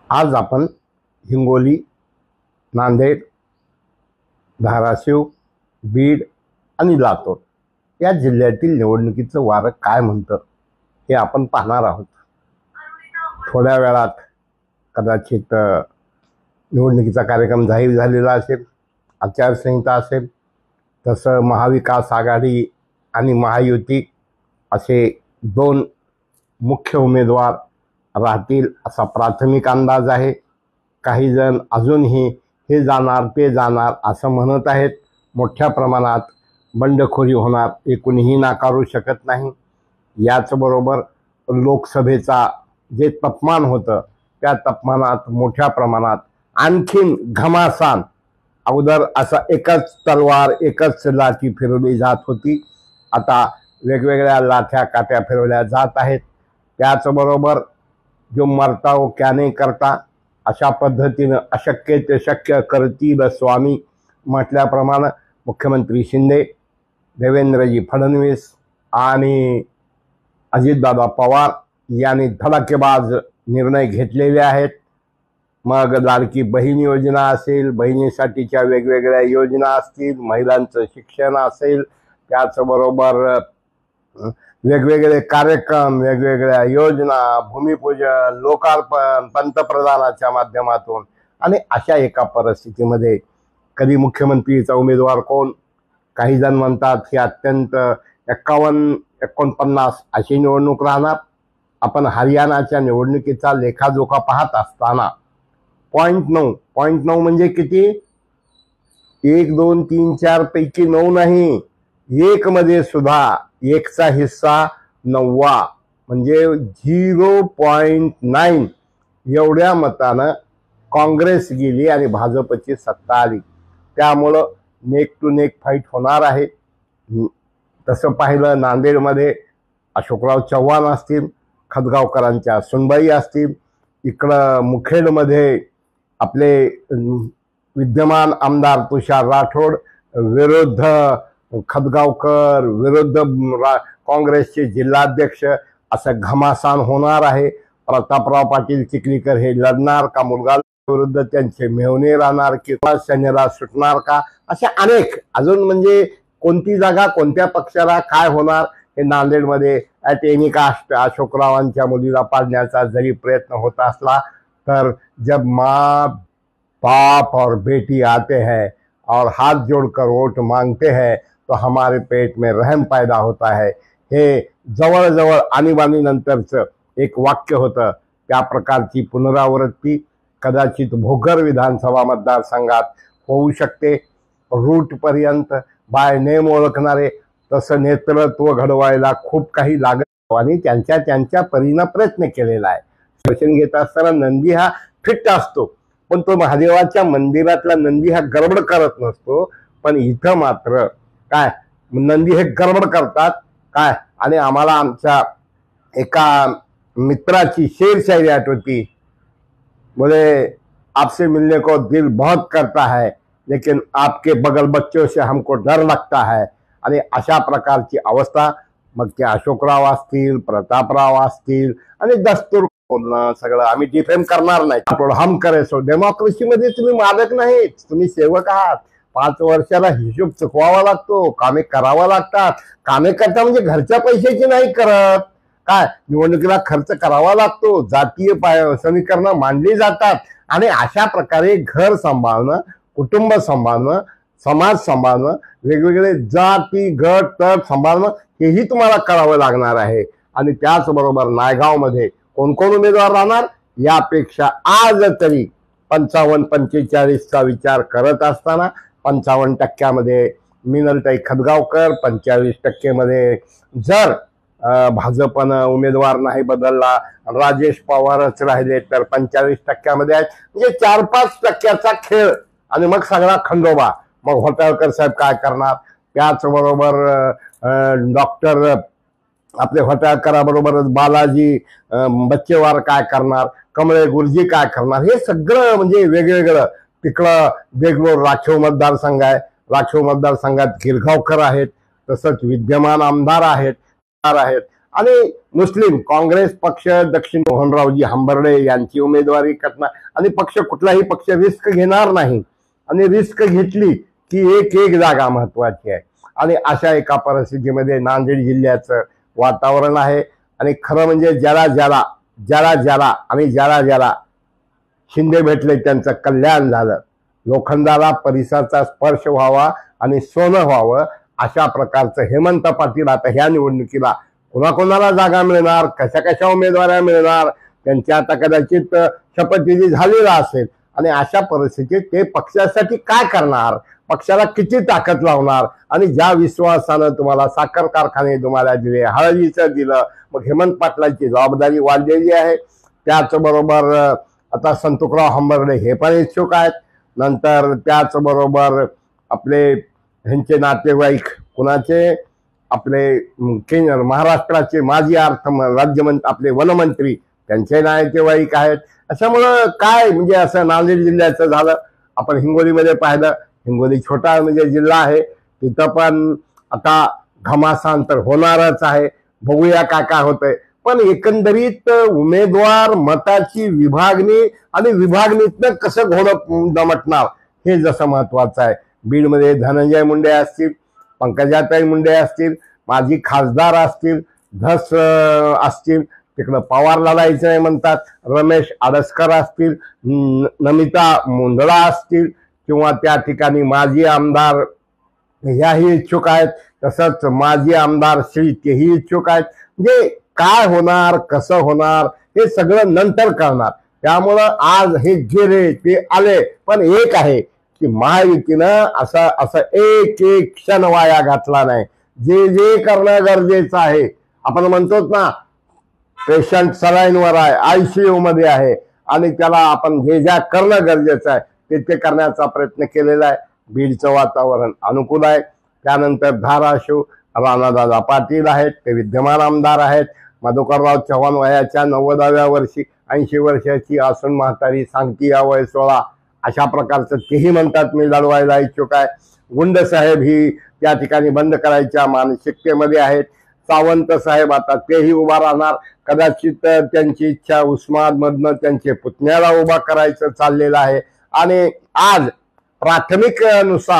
आज आपण हिंगोली, नांदेड, धाराशिव, बीड आणि लातूर या जिल्ह्यातील निवडणुकीचं वारं काय म्हणतं हे आपण पाहणार आहोत. थोड्या वेळात कदाचित निवडणुकीचा कार्यक्रम जाहीर झालेला असेल, आचारसंहिता असेल. तसं महाविकास आघाडी आणि महायुती असे दोन मुख्य उमेदवार राहतील असा प्राथमिक अंदाज आहे. काही जण अजूनही हे जाणार ते जाणार असं म्हणत आहेत. मोठ्या प्रमाणात बंडखोरी होणार हे कुणीही नाकारू शकत नाही. याचबरोबर लोकसभेचा जे तापमान होतं त्या तापमानात मोठ्या प्रमाणात आणखीन घमासान अगोदर असा एकच तलवार एकच लाठी फिरवली जात होती. आता वेगवेगळ्या लाठ्या काट्या फिरवल्या जात आहेत. त्याचबरोबर जो मरता वो क्या नहीं करता अशा पद्धतीनं अशक्य ते शक्य करतील स्वामी म्हटल्याप्रमाणे मुख्यमंत्री शिंदे, देवेंद्रजी फडणवीस आणि अजितदादा पवार यांनी धडाकेबाज निर्णय घेतलेले आहेत. मग लाडकी बहीण योजना असेल, बहिणीसाठीच्या वेगवेगळ्या योजना असतील, महिलांचं शिक्षण असेल, त्याचबरोबर वेगवेगळे कार्यक्रम, वेगवेगळ्या योजना, भूमिपूजन, लोकार्पण पंतप्रधानाच्या माध्यमातून. आणि अशा एका परिस्थितीमध्ये कधी मुख्यमंत्रीचा उमेदवार कोण, काही जण म्हणतात की अत्यंत 51-49 अशी निवडणूक राहणार. आपण हरियाणाच्या निवडणुकीचा लेखाजोखा पाहत असताना 0.9 म्हणजे किती, 1 2 3 4 पैकी 9 नाही, 1 मध्ये सुद्धा 1चा हिस्सा 9 म्हणजे 0.9 एवढ्या मतानं काँग्रेस गेली आणि भाजपची सत्ता आली. त्यामुळं नेक टू नेक फाईट होणार आहे. तसं पाहिलं नांदेडमध्ये अशोकराव चव्हाण असतील, खदगावकरांच्या सुनबाई असतील, इकडं मुखेडमध्ये आपले विद्यमान आमदार तुषार राठोड विरुद्ध खदगावकर विरुद्ध काँग्रेसचे जिल्हाध्यक्ष असं घमासान होणार आहे. प्रतापराव पाटील चिखलीकर हे लढणार का, मुलगा विरुद्ध त्यांचे मेहणे राहणार किंवा सेनेला सुटणार का, अशा अनेक अजून म्हणजे कोणती जागा कोणत्या पक्षाला काय होणार हे नांदेडमध्ये ॲट एनी कास्ट अशोकरावांच्या मुलीला पाडण्याचा जरी प्रयत्न होत असला तर जब माँ बाप और बेटी आते हैं और हाथ जोड़कर वोट मांगते हैं तो हमारे पेट में रहम पैदा होता है, हे जवळजवळ आणीबाणीनंतरचं एक वाक्य होतं. त्या प्रकारची पुनरावृत्ती कदाचित भोकर विधानसभा मतदारसंघात होऊ शकते. रूटपर्यंत बाय नेम ओळखणारे तसं नेतृत्व घडवायला खूप काही लागत आणि त्यांच्या परीनं प्रयत्न केलेला आहे. दर्शन घेत असताना नंदी हा फिट असतो, पण तो महादेवाच्या मंदिरातला नंदी हा गडबड करत नसतो. पण इथं मात्र काय नंदी हे गडबड करतात काय. आणि आम्हाला आमच्या एका मित्राची शेर शायरी आठवती, बोले आपसे मिलने को दिल बहुत करता है लेकिन आपके बगल बच्चों से हमको डर लगता है. आणि अशा प्रकारची अवस्था मग ते अशोकराव असतील, प्रतापराव असतील आणि दस्तूर बोलणं सगळं आम्ही डिफेम करणार नाही. आपण हम करे सो. डेमोक्रेसीमध्ये तुम्ही मालक नाहीत, तुम्ही सेवक आहात. 5 वर्षाला हिशोब चुकवावा लागतो, कामे करावा लागतात. कामे करता म्हणजे घरच्या पैशाची नाही करत काय, निवडणुकीला खर्च करावा लागतो, जातीय समीकरणं मांडली जातात. आणि अशा प्रकारे घर सांभाळणं, कुटुंब सांभाळणं, समाज सांभाळणं, वेगवेगळे जाती गट तट सांभाळणं हेही तुम्हाला करावं लागणार आहे. आणि त्याचबरोबर नायगावमध्ये कोण कोण उमेदवार राहणार यापेक्षा आज तरी 55-45चा विचार करत असताना 55% मिनलताई खदगावकर, 45% मध्ये जर भाजपनं उमेदवार नाही बदलला, राजेश पवारच राहिले तर 45% मध्ये आहेत. म्हणजे 4-5% खेळ आणि मग सगळा खंडोबा. मग होटाळकर साहेब काय करणार, त्याचबरोबर डॉक्टर आपले होटाळकराबरोबरच बालाजी बच्चेवार काय करणार, कमळे गुरुजी काय करणार, हे सगळं म्हणजे वेगवेगळं. तिकडं देगलूर राखीव मतदारसंघ आहे, राखीव मतदारसंघात गिरगावकर आहेत, तसंच विद्यमान आमदार आहेत. आणि मुस्लिम काँग्रेस पक्ष दक्षिण मोहनरावजी हंबर्डे यांची उमेदवारी करणार आणि पक्ष कुठलाही पक्ष रिस्क घेणार नाही आणि रिस्क घेतली की एक एक जागा महत्वाची आहे आणि अशा एका परिस्थितीमध्ये नांदेड जिल्ह्याचं वातावरण आहे आणि खरं म्हणजे ज्याला ज्याला शिंदे भेटले त्यांचं कल्याण झालं, लोखंडाला परिसराचा स्पर्श व्हावा आणि सोनं व्हावं अशा प्रकारचं हेमंत पाटील आता ह्या निवडणुकीला कोणाकोणाला जागा मिळणार, कशा कशा उमेदवाऱ्या मिळणार, त्यांच्या आता कदाचित शपथविधी झालेला असेल आणि अशा परिस्थितीत ते पक्षासाठी काय करणार, पक्षाला किती ताकद लावणार आणि ज्या विश्वासानं तुम्हाला साखर कारखाने तुम्हाला दिले, हळदीचं दिलं, मग हेमंत पाटलांची जबाबदारी वाढलेली आहे. त्याचबरोबर आता संतोषराव हंबर्डे हे पण इच्छुक आहेत. नंतर त्याचबरोबर आपले ह्यांचे नातेवाईक कुणाचे आपले केंद्र महाराष्ट्राचे माजी राज्यमंत्री आपले वनमंत्री त्यांचे नातेवाईक आहेत. अशामुळं काय म्हणजे असं नांदेड जिल्ह्याचं झालं. आपण हिंगोलीमध्ये पाहिलं, हिंगोली छोटा म्हणजे जिल्हा आहे, तिथं पण आता घमासांतर होणारच आहे. बघूया काय काय होतंय. पण एकंदरीत उमेदवार मताची विभागणी आणि विभागणीतनं कसं घोडं दमटणार हे जसं महत्वाचं आहे. बीडमध्ये धनंजय मुंडे असतील, पंकजाताई मुंडे असतील, माजी खासदार असतील, धस असतील, तिकडं पवार लढायचं नाही म्हणतात, रमेश आडसकर असतील, नमिता मुंदडा असतील किंवा त्या ठिकाणी माजी आमदार ह्याही इच्छुक आहेत, तसंच माजी आमदार श्री तेही इच्छुक आहेत. म्हणजे काय होणार कसं होणार हे सगळं नंतर करणार. त्यामुळं आज हे गेले ते आले, पण एक आहे की महायुतीनं असं एक क्षण वाया घातला नाही. जे करणं गरजेचं आहे, आपण म्हणतो ना पेशंट सलाईनवर आहे, ICU मध्ये आहे आणि त्याला आपण ज्या करणं गरजेचं आहे ते करण्याचा प्रयत्न केलेला आहे. बीडचं वातावरण अनुकूल आहे. त्यानंतर धाराशिव राणादादा पाटील आहेत, ते विद्यमान आमदार आहेत. मधुकरराव चव्हाण वयाच्या 90व्या वर्षी 80 वर्षाची असून म्हातारी सांगती या वय 16 अशा प्रकारचं तेही म्हणतात मी लढवायला इच्छुक आहे. गुंड साहेब ही त्या ठिकाणी बंद करायच्या मानसिकतेमध्ये आहेत. सावंत साहेब आता तेही उभा राहणार. कदाचित त्यांची इच्छा उस्मानाबादमधनं त्यांचे पुतण्याला उभा करायचं चाललेलं आहे आणि आज प्राथमिक नुसार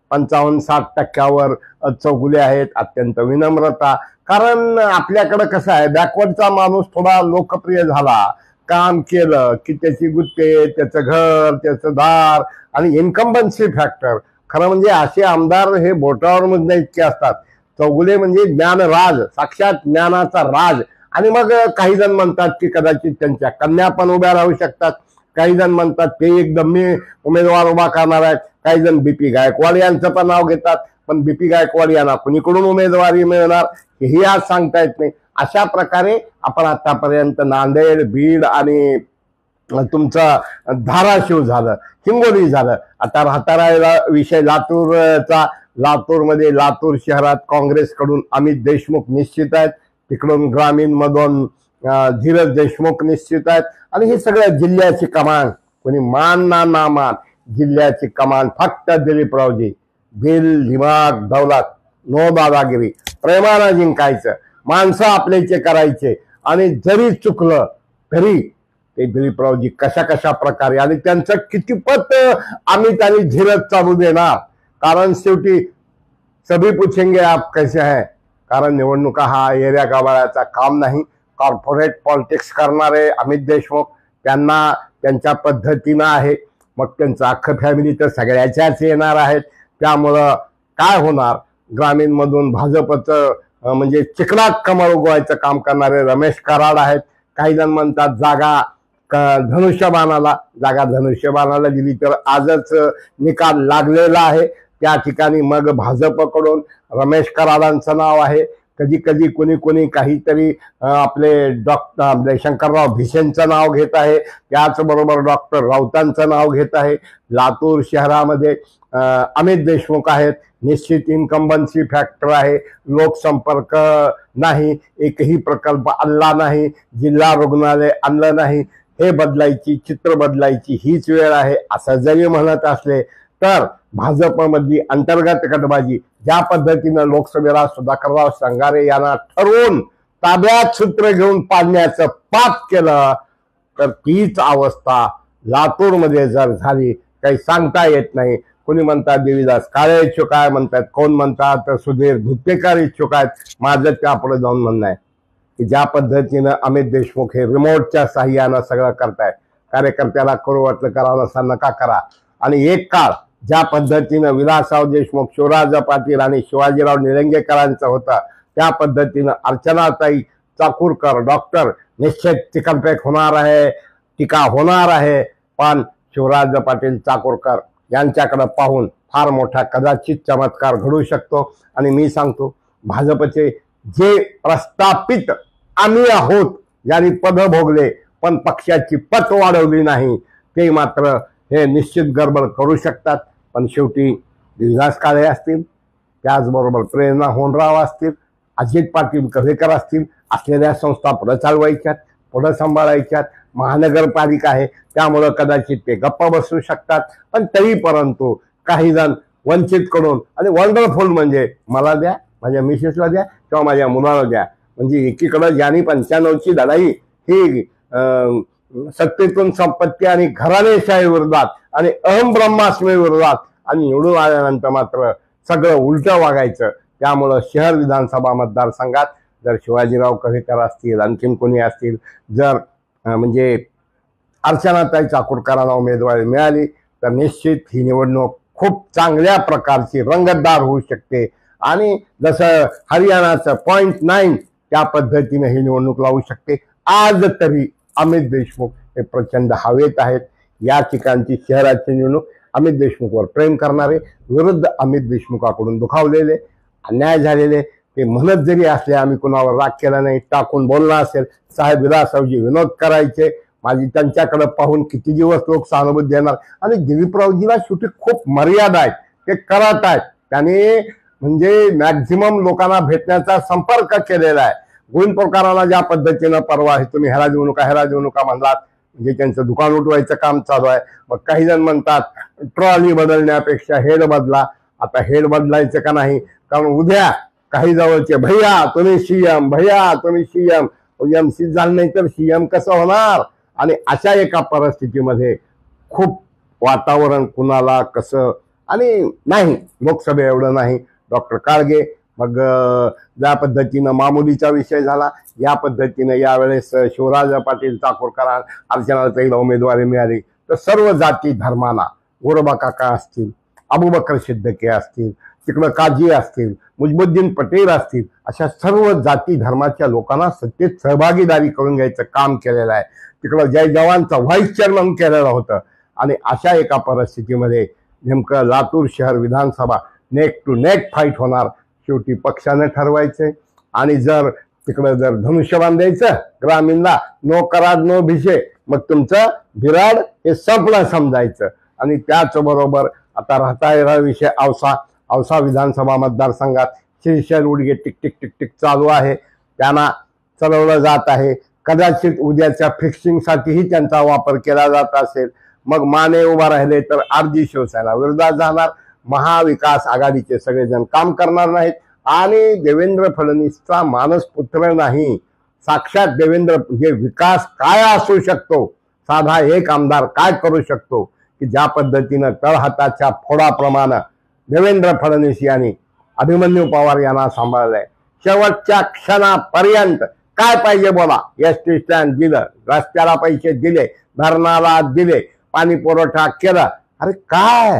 55-60% चौगुले आहेत. अत्यंत विनम्रता, कारण आपल्याकडं कसं आहे बॅकवर्डचा माणूस थोडा लोकप्रिय झाला, काम केलं की त्याची गुत्ते, त्याचं घर, त्याचं दार आणि इन्कम्बन्सी फॅक्टर. खरं म्हणजे असे आमदार हे बोटावर मधले इतके असतात. चौगुले म्हणजे ज्ञानराज, साक्षात ज्ञानाचा राज. आणि मग काही जण म्हणतात की कदाचित त्यांच्या कन्या पण उभ्या राहू शकतात, काही जण म्हणतात ते एकदम मी उमेदवार उभा करणार आहेत, काही जण BP गायकवाड यांचं पण नाव घेतात, पण BP गायकवाड यांना कुणीकडून उमेदवारी मिळणार हेही आज सांगता येत नाही. अशा प्रकारे आपण आतापर्यंत नांदेड, बीड आणि तुमचं धाराशिव झालं, हिंगोली झालं, आता राहता राहिला विषय लातूरचा. लातूरमध्ये लातूर शहरात काँग्रेसकडून अमित देशमुख निश्चित आहेत, तिकडून ग्रामीण मधून धीरज देशमुख निश्चित आहेत आणि ही सगळ्या जिल्ह्याची कमान कोणी मान ना मान जिल्ह्याची कमान फक्त दिलीपरावजी. दिल दिमाग दौलत, नो दादागिरी, प्रेमानं जिंकायचं, माणसं आपल्याचे करायचे आणि जरी चुकलं तरी ते दिलीपरावजी कशा प्रकारे आणि त्यांचं कितीपत आम्ही त्यांनी धीरज चालू देणार. कारण शेवटी सभी पूछेंगे आप कैसे हैं, कारण निवडणुका हा एरिया गावाळ्याचा काम नाही. कॉर्पोरेट पॉलिटिक्स करणारे अमित देशमुख त्यांना त्यांच्या पद्धतीनं आहे, मग त्यांचं अख्खं फॅमिली तर सगळ्याच्याच येणार आहेत. त्यामुळं काय होणार, ग्रामीण मधून भाजपचं म्हणजे चिखलात कमळ उगवायचं काम करणारे रमेश कराड आहेत. काही जण म्हणतात जागा धनुष्यबाणाला दिली तर आजच निकाल लागलेला आहे. त्या ठिकाणी मग भाजपकडून रमेश कराडांचं नाव आहे. कधी कधी कोणी काहीतरी आपले डॉक्टर शंकरराव भिसेंचं नाव घेत आहे, त्याचबरोबर डॉक्टर राऊतांचं नाव घेत आहे. लातूर शहरामध्ये अमित देशमुख आहेत, निश्चित इन्कम्बन्सी फॅक्टर आहे, लोकसंपर्क नाही, एकही प्रकल्प आणला नाही, जिल्हा रुग्णालय आणलं नाही, हे बदलायची, चित्र बदलायची हीच वेळ आहे असं जरी म्हणत असले तर भाजपमधली अंतर्गत गटबाजी ज्या पद्धतीनं लोकसभेला सुधाकरराव संगारे यांना ठरवून ताब्यात सूत्र घेऊन पाडण्याचं पाप केलं तर तीच अवस्था लातूरमध्ये जर झाली काही सांगता येत नाही. कोणी म्हणतात देवीदास काळे इच्छुक आहे म्हणतात, कोण म्हणतात सुधीर धुत्तेकर इच्छुक आहेत. माझं त्यापुढे जाऊन म्हणणं आहे की ज्या पद्धतीनं अमित देशमुख हे रिमोटच्या साह्यानं सगळं करतायत, कार्यकर्त्याला करू वाटलं करा नसा नका करा. आणि एक काळ ज्या पद्धतीनं विलासराव देशमुख, शिवराज पाटील आणि शिवाजीराव निलंगेकरांचं होतं त्या पद्धतीनं अर्चनाताई चाकूरकर डॉक्टर निश्चित चिकलपेक होणार आहे, टीका होणार आहे. पण शिवराज पाटील चाकूरकर यांच्याकडे पाहून फार मोठा कदाचित चमत्कार घडू शकतो. आणि मी सांगतो भाजपचे जे प्रस्थापित आम्ही आहोत ज्यांनी पद भोगले पण पक्षाची पत वाढवली नाही ते मात्र हे निश्चित गडबड करू शकतात. पण शेवटी देवीदास काळे असतील, त्याचबरोबर प्रेरणा होनराव असतील, अजित पाटील कव्हेकर असतील, असलेल्या संस्था पुढे चालवायच्यात, पुढे सांभाळायच्यात. महानगरपालिका आहे त्यामुळं कदाचित ते गप्प बसू शकतात. पण तरी परंतु काही जण वंचित कडून आणि वंडरफुल म्हणजे मला द्या, माझ्या मिसेसला द्या किंवा माझ्या मुलाला द्या, म्हणजे एकीकडे ज्यांनी 95ची लढाई ही सत्तेतून संपत्ती आणि घराणेशाही विरोधात आणि अहम ब्रह्मास्मी विरोधात आणि निवडून आल्यानंतर मात्र सगळं उलटं वागायचं. त्यामुळं शहर विधानसभा मतदारसंघात जर शिवाजीराव कव्हेकर असतील, आणखीन कोणी असतील, जर म्हणजे अर्चनाताई चाकूरकरांना उमेदवारी मिळाली तर निश्चित ही निवडणूक खूप चांगल्या प्रकारची रंगतदार होऊ शकते. आणि जसं हरियाणाचं 0.9 त्या पद्धतीने ही निवडणूक लावू शकते. आज तरी अमित देशमुख हे प्रचंड हवेत आहेत. या ठिकाणची शहराची निवडणूक अमित देशमुखवर प्रेम करणारे विरुद्ध अमित देशमुखाकडून दुखावलेले, अन्याय झालेले ते म्हणत जरी असले आम्ही कुणावर राग केला नाही, टाकून बोलला असेल, साहेब विलासरावजी विनोद करायचे, माझी त्यांच्याकडे पाहून किती दिवस लोक सहानुभूती देणार. आणि दिलीपरावजीला शेवटी खूप मर्यादा आहेत, ते करत आहेत. त्याने म्हणजे मॅक्झिमम लोकांना भेटण्याचा संपर्क केलेला आहे. गोविंद प्रकाराला ज्या पद्धतीनं परवा तुम्ही ह्याला देऊ नका म्हणलात, म्हणजे त्यांचं दुकान उठवायचं काम चालू आहे. मग काही जण म्हणतात ट्रॉली बदलण्यापेक्षा हेड बदला. आता हेड बदलायचं का नाही, कारण उद्या काही जवळचे भैया तुम्ही सीएम, भैया तुम्ही सीएम, एमसी झालं नाही तर सीएम कसं होणार. आणि अशा एका परिस्थितीमध्ये खूप वातावरण कुणाला कसं आणि नाही लोकसभे एवढं नाही. डॉक्टर काळगे मग ज्या पद्धतीनं मामुलीचा विषय झाला या पद्धतीनं यावेळेस शिवराज पाटील चाकूरकर अर्चनाताईला उमेदवारी मिळाली तर सर्व जाती धर्मांना गोरबा काका असतील, अबूबकर सिद्दीकी असतील, तिकडं काजी असतील, मुजबुद्दीन पटेल असतील, अशा सर्व जाती धर्माच्या लोकांना सत्तेत सहभागीदारी करून घ्यायचं काम केलेलं आहे. तिकडं जय जवानचा व्हाईस चेअरमन केलेलं होतं. आणि अशा एका परिस्थितीमध्ये नेमकं लातूर शहर विधानसभा नेक टू नेक फाईट होणार. शेवटी पक्षाने ठरवायचे. आणि जर तिकडं जर धनुष्यबाण द्यायचं ग्रामीणला, नो कराड नो भिसे, मग तुमचं बिराड हे संपलं समजायचं. आणि त्याचबरोबर आता राहता विषय औसा विधानसभा मतदारसंघात Shrishail Udge tick tick tick tick चालू आहे, त्यांना चालवलं जात आहे. कदाचित उद्याच्या फिक्सिंगसाठीही त्यांचा वापर केला जात असेल. मग माने उभा राहिले तर अर्धी शिवसेना विरोधात जाणार. महाविकास आघाडीचे सगळेजण काम करणार नाहीत. आणि देवेंद्र फडणवीसचा मानसपुत्र नाही, साक्षात देवेंद्र म्हणजे विकास काय असू शकतो, साधा एक आमदार काय करू शकतो की ज्या पद्धतीनं तळहाताच्या फोडाप्रमाणे देवेंद्र फडणवीस यांनी अभिमन्यू पवार यांना सांभाळलंय. शेवटच्या क्षणापर्यंत काय पाहिजे बोला, एसटी स्टँड दिलं, रस्त्याला पैसे दिले, धरणाला दिले, पाणी पुरवठा केला. अरे काय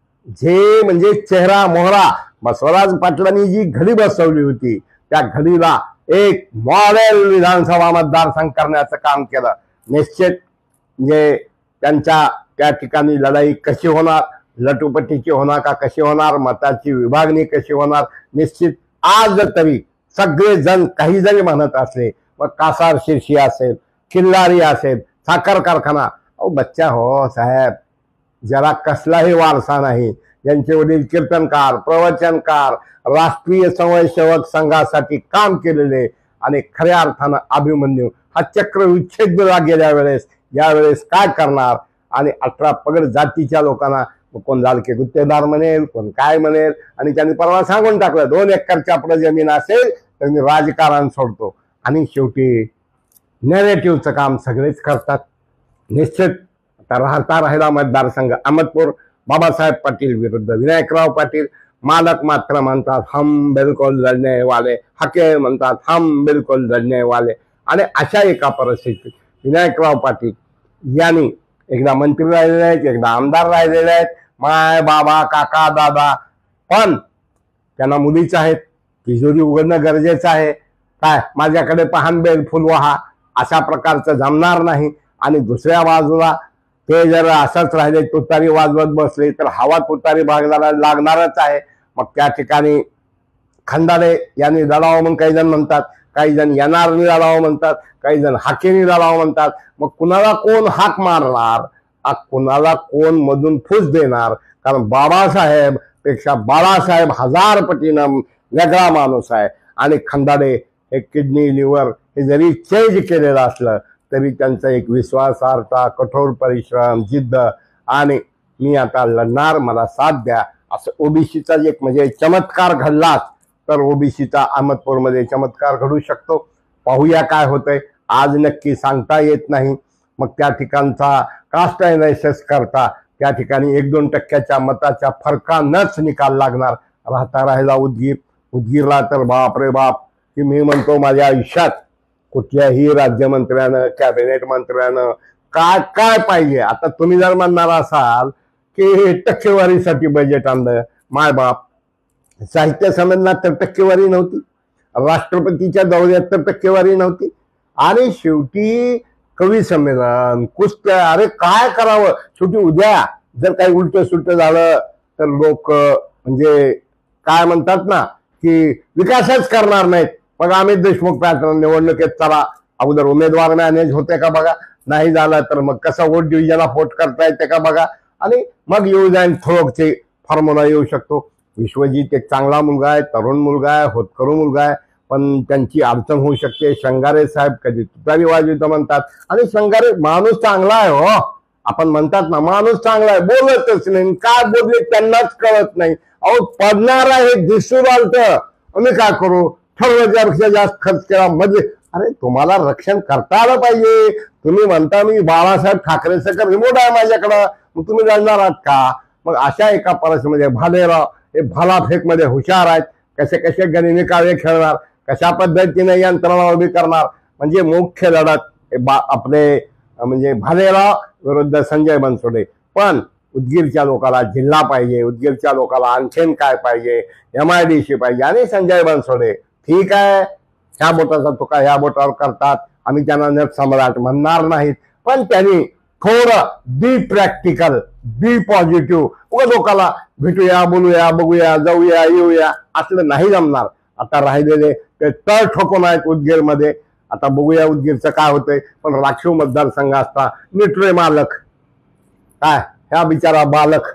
जे म्हणजे चेहरा मोहरा बसवराज पाटलांनी जी घडी बसवली होती त्या घडीला एक मॉडेल विधानसभा मतदारसंघ करण्याचं काम केलं. निश्चित म्हणजे त्यांच्या त्या ठिकाणी लढाई कशी होणार, लटुपटीची होणार का कशी होणार, मताची विभागणी कशी होणार, निश्चित आज तरी सगळे जण काही जरी म्हणत असले, मग कासार शिरशी असेल, किल्लारी असेल, साखर कारखाना, अहो बच्चा हो साहेब, जरा कसलाही वारसा नाही. यांचे वडील कीर्तनकार, प्रवचनकार, राष्ट्रीय स्वयंसेवक संघासाठी काम केलेले आणि खऱ्या अर्थानं अभिमन्यू हा चक्रविच्छेद गेल्या वेळेस यावेळेस काय करणार. आणि 18 पगड जातीच्या लोकांना कोण लाडके गुत्तेदार म्हणेल, कोण काय म्हणेल. आणि त्यांनी परवा सांगून टाकलं 2 एकरच्या पुढे जमीन असेल तर मी राजकारण सोडतो. आणि शेवटी नॅरेटिव्हचं काम सगळेच करतात. निश्चित आता राहिला मतदारसंघ अहमदपूर, बाबासाहेब पाटील विरुद्ध विनायकराव पाटील. मालक मात्र म्हणतात हम बिलकुल लढने वाले, हके म्हणतात हम बिलकुल लढने वाले. आणि अशा एका परिस्थितीत विनायकराव पाटील यांनी एकदा मंत्री राहिलेले आहेत, एकदा आमदार राहिलेले आहेत, माय बाबा काका दादा, पण त्यांना मुलीच आहेत. तिजोरी उघडणं गरजेचं आहे. काय माझ्याकडे पाहन बेल फुलवाहा अशा प्रकारचं जमणार नाही. आणि दुसऱ्या बाजूला ते जर असंच राहिले, तुतारी वाजवत बसले तर हवा तुतारी भागणारा लागणारच आहे. मग त्या ठिकाणी खंदारे यांनी लढावं म्हणून काही जण म्हणतात, काही जण येणारनी लढावं म्हणतात, काही जण हाकेनी लढावं म्हणतात. मग कुणाला कोण हाक मारणार, कुणाला कोण मधून फूस देणार? कारण बाबासाहेब पेक्षा बाळासाहेब 1000 पटीनं वेगळा माणूस आहे. आणि खंदारे हे किडनी लिव्हर हे जरी चेंज केलेलं असलं तरी त्यांचा एक विश्वासार्हता, कठोर परिश्रम, जिद्द आणि मी आता लढणार, मला साथ द्या, असं ओबीसीचा एक म्हणजे चमत्कार घडलाच तर ओबीसीचा अहमदपूरमध्ये चमत्कार घडू शकतो. पाहूया काय होतंय. आज नक्की सांगता येत नाही. मग त्या ठिकाणचा कास्ट अनालिसिस करता त्या ठिकाणी 1-2% मताच्या फरकानंच निकाल लागणार. राहिला उदगीरला तर बाप रे बाप, की मी म्हणतो माझ्या आयुष्यात कुठल्याही राज्यमंत्र्यानं, कॅबिनेट मंत्र्यानं काय काय पाहिजे. आता तुम्ही जर म्हणणार असाल की टक्केवारीसाठी बजेट आणलं, माय बाप, साहित्य संमेलनात तर टक्केवारी नव्हती, राष्ट्रपतीच्या दौऱ्यात तर टक्केवारी नव्हती, आणि शेवटी कवी संमेलन, कुस्त्या, अरे काय करावं. शेवटी उद्या जर काही उलट सुलट झालं तर लोक म्हणजे काय म्हणतात ना की विकासच करणार नाहीत. मग अमित देशमुख पॅटर्न निवडणुकीत चला, अगोदर उमेदवार मॅनेज होते का बघा, नाही झालं तर मग कसं वोट डिव्हिजनला फोट करता येते का बघा, आणि मग येऊ जाईल थोडकचे फॉर्म्युला येऊ शकतो. विश्वजित एक चांगला मुलगा आहे, तरुण मुलगा आहे, होतकरू मुलगा आहे, पण त्यांची अडचण होऊ शकते. शंगारे साहेब कधी तुतारी वाजवितो म्हणतात, आणि शंगारे माणूस चांगला आहे हो, आपण म्हणतात ना माणूस चांगला आहे, बोलतच नाही, काय बोलले त्यांनाच कळत नाही. अहो पडणार आहे दिसून आलतं, आम्ही काय करू, ठरवल्यापेक्षा जास्त खर्च केला मध्ये. अरे तुम्हाला रक्षण करता आलं पाहिजे. तुम्ही म्हणता मी बाळासाहेब ठाकरे सकट रिमोट आहे माझ्याकडं, मग तुम्ही जाणार आहात का? मग अशा एका परिस्थितीमध्ये भालेराव हे भालाफेक मध्ये हुशार आहेत. कसे कसे गनिमी कावे खेळणार, कशा पद्धतीने यंत्रणा उभी करणार. म्हणजे मुख्य लढत आपले म्हणजे भालेराव विरुद्ध संजय बनसोडे. पण उदगीरच्या लोकांना जिल्हा पाहिजे, उदगीरच्या लोकांना आणखीन काय पाहिजे, MIDC पाहिजे आणि संजय बनसोडे. ठीक आहे, ह्या बोटाचा तुका ह्या बोटावर करतात, आम्ही त्यांना नट सम्राट म्हणणार नाहीत, पण त्यांनी थोडं बी प्रॅक्टिकल, बी पॉझिटिव्ह, उगा लोकांना भेटूया, बोलूया, बघूया, जाऊया, येऊया असलं नाही जमणार. आता राहिलेले ते तळ ठोकून आहेत उदगीरमध्ये. आता बघूया उदगीरचं काय होतंय. पण राखीव मतदारसंघ असता निटरे मालक काय, ह्या बिचारा बालक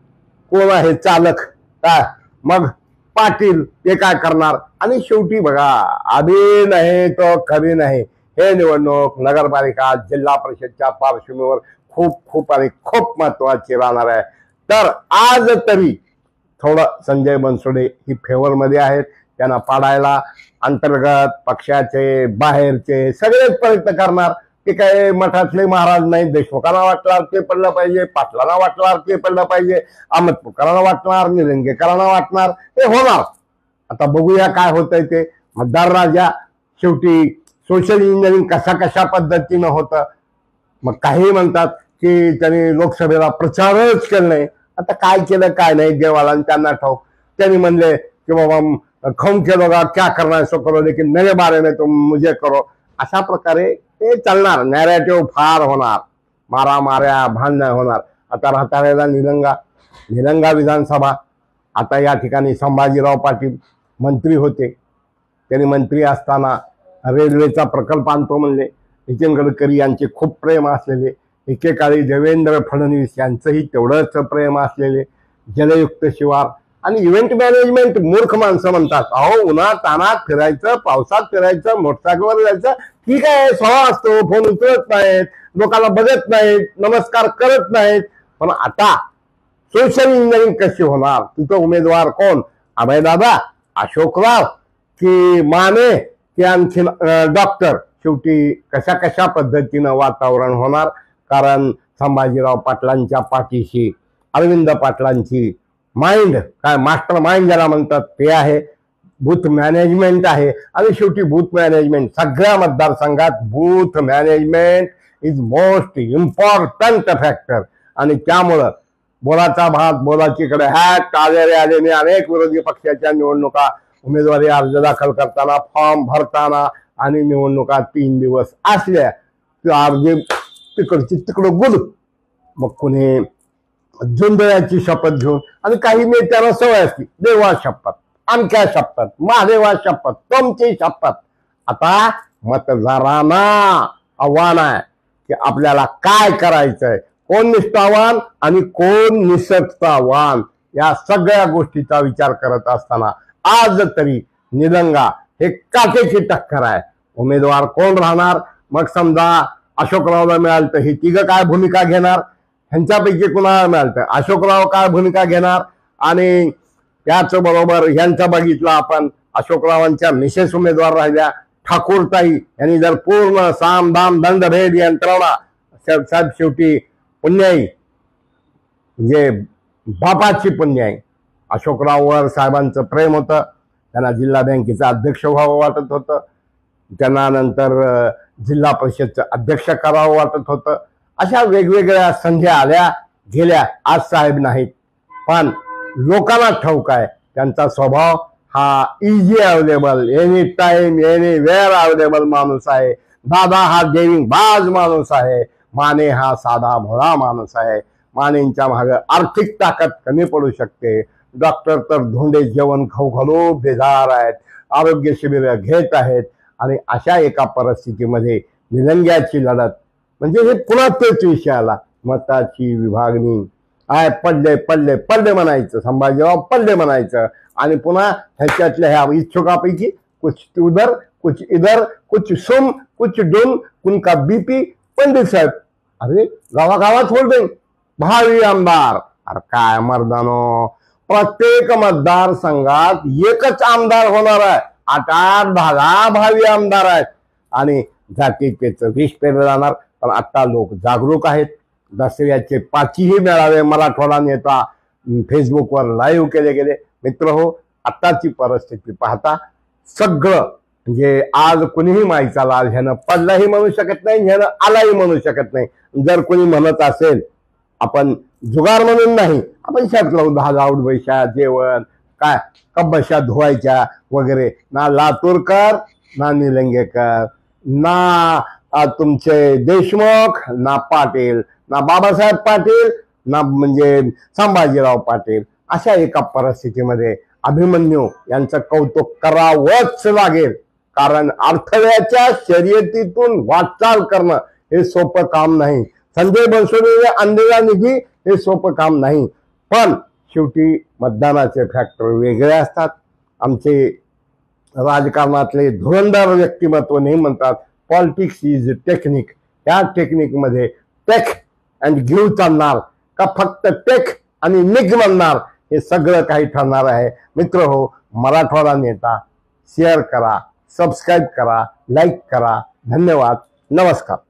कोण आहे चालक काय, मग पाटील ते काय करणार. आणि शेवटी बघा, आधी नाही तो कधी नाही, हे निवडणूक नगरपालिका जिल्हा परिषदच्या पार्श्वभूमीवर खूप खूप आणि खूप महत्वाची राहणार आहे. तर आज तरी थोडं संजय बनसोडे ही फेवरमध्ये आहेत. त्यांना पाडायला अंतर्गत पक्षाचे बाहेरचे सगळेच प्रयत्न करणार. ते काय मठातले महाराज नाही, देशमुखांना वाटणार ते पडलं पाहिजे, पाटलांना वाटणार ते पडलं पाहिजे, अहमदपूरकरांना वाटणार, निलंगेकरांना वाटणार, हे होणार. आता बघूया काय होतंय ते. मतदार राजा शेवटी सोशल इंजिनिअरिंग कशा पद्धतीनं होतं. मग काही म्हणतात की त्यांनी लोकसभेला प्रचारच केला नाही. आता काय केलं काय नाही देवाला त्यांना ठाऊक. त्यांनी म्हणले की बाबा खौम केलोगा क्या करना है सो करो, लेकिन मेरे बारे में तुम मुझे करो. अशा प्रकारे ते चालणार. नॅरेटिव्ह फार होणार, मारामाऱ्या भांडणं होणार. आता राहता निलंगा विधानसभा. आता या ठिकाणी संभाजीराव पाटील मंत्री होते. त्यांनी मंत्री असताना रेल्वेचा प्रकल्प आणतो म्हणले. नितीन गडकरी यांचे खूप प्रेम असलेले, एकेकाळी देवेंद्र फडणवीस यांचंही तेवढंच प्रेम असलेले, जलयुक्त शिवार आणि इव्हेंट मॅनेजमेंट. मूर्ख माणसं म्हणतात अहो उन्हात तानात फिरायचं, पावसात फिरायचं, मोटरसायकलवर जायचं, ठीक आहे, स्वभाव असतो, फोन उचलत नाहीत, लोकांना बघत नाहीत, नमस्कार करत नाहीत. पण आता सोशल इंजिनिअरिंग कशी होणार? तिथं उमेदवार कोण? अभयदादा, अशोकराव की माने की आणखीन डॉक्टर, शेवटी कशा कशा पद्धतीनं वातावरण होणार, कारण संभाजीराव पाटलांच्या पाठीशी अरविंद पाटलांची माइंड, काय मास्टर माइंड ज्याला म्हणतात ते आहे, बूथ मॅनेजमेंट आहे. आणि शेवटी बूथ मॅनेजमेंट सगळ्या मतदारसंघात booth management is most important factor. आणि त्यामुळं बोलाचा भात बोलाचीकडे हॅट आलेने अनेक विरोधी पक्षाच्या निवडणुका, उमेदवारी अर्ज दाखल करताना, फॉर्म भरताना आणि निवडणुका 3 दिवस असल्या की अर्जे तिकडची तिकडं गुड. मग कुणी जुंदळ्याची शपथ घेऊन, आणि काही नेत्यांना सवय असते देवा शपथ, आमच्या शपथ, महादेवा शपथ, तुमची शपथ. आता मतदारांना आव्हान आहे की आपल्याला काय करायचंय, कोण निष्ठावान आणि कोण निसक्तावान, या सगळ्या गोष्टीचा विचार करत असताना आज तरी निलंगा हे काटेची टक्कर आहे. उमेदवार कोण राहणार, मग समजा अशोकरावला मिळालं तर हे तिघं काय भूमिका घेणार, ह्यांच्यापैकी कुणाला मिळालं तर अशोकराव काय भूमिका घेणार. आणि त्याच बरोबर ह्यांचा बघितलं आपण, अशोकरावांच्या मिसेस उमेदवार राहिल्या ठाकूरताई यांनी जर पूर्ण साम दाम दंडभेद यंत्रणा, साहेब शेवटी पुण्याई म्हणजे बापाची पुण्याई, अशोकराववर साहेबांचं प्रेम होतं, त्यांना जिल्हा बँकेचा अध्यक्ष व्हावं वाटत होतं, त्यांना नंतर जिल्हा परिषदचं अध्यक्ष करावं वाटत होतं. अशा वेगवेगळ्या संधी आल्या गेल्या. आज साहेब नाहीत, पण लोकांना ठाऊक आहे त्यांचा स्वभाव हा easy available, any time anywhere available माणूस आहे. दादा हा डेविंग बाज माणूस आहे. माने हा साधा भोळा माणूस आहे. मानेंच्या मागे आर्थिक ताकद कमी पडू शकते. डॉक्टर तर धोंडे जेवण खाऊ घालू बेजार आहेत, आरोग्य शिबिर घेत आहेत. आणि अशा एका परिस्थितीमध्ये निलंग्याची लढत म्हणजे हे पुन्हा तेच विषय आला, मताची विभागणी आहे. पडले पडले पडले म्हणायचं, संभाजीराव पडले म्हणायचं. आणि पुन्हा ह्याच्यातल्या ह्या इच्छुकापैकी कुछ उधर कुछ इधर, कुछ सुम कुछ डुम, कुणका बीपी. पंडित साहेब अरे गावागावात होल्डिंग, भावी आमदार. अरे काय मर्दानो, प्रत्येक मतदारसंघात एकच आमदार होणार आहे, 8-8 10 भावी आमदार आहेत. आणि जातीतेचं विष पेरलं जाणार. पण आता लोक जागरूक आहेत. दसऱ्याचे 5ही मेळावे मराठवाडा नेता फेसबुकवर लाईव्ह केले गेले. मित्र हो, आताची परिस्थिती पाहता सगळं म्हणजे आज कुणीही माईचा लाल ह्यानं पडलाही म्हणू शकत नाही, ह्यानं आलाही म्हणू शकत नाही. जर कोणी म्हणत असेल, आपण जुगार म्हणून नाही, आपण शर्ट लावून 10 आऊट बैशा जेवण काय कब्बशा धुवायच्या वगैरे. ना लातूरकर, ना निलंगेकर, ना तुमचे देशमुख, ना पाटील, ना बाबासाहेब पाटील, ना म्हणजे संभाजीराव पाटील. अशा एका परिस्थितीमध्ये अभिमन्यू यांचं कौतुक करावंच लागेल. कारण अडथळ्याच्या शर्यतीतून वाटचाल करणं हे सोपं काम नाही. संजय बनसोडे आणलेला निधी हे सोपं काम नाही. पण शेवटी मतदानाचे फॅक्टर वेगळे असतात. आमचे राजकारणातले धुरंधर व्यक्तिमत्व नाही म्हणतात पॉलिटिक्स इज टेक्निक. या टेक्निकमध्ये टेक अँड गिव्ह चालणार का फक्त टेक आणि निग म्हणणार, हे सगळं काही ठरणार आहे. मित्र हो, मराठवाडा नेता शेअर करा, सबस्क्राईब करा, लाईक करा. धन्यवाद, नमस्कार.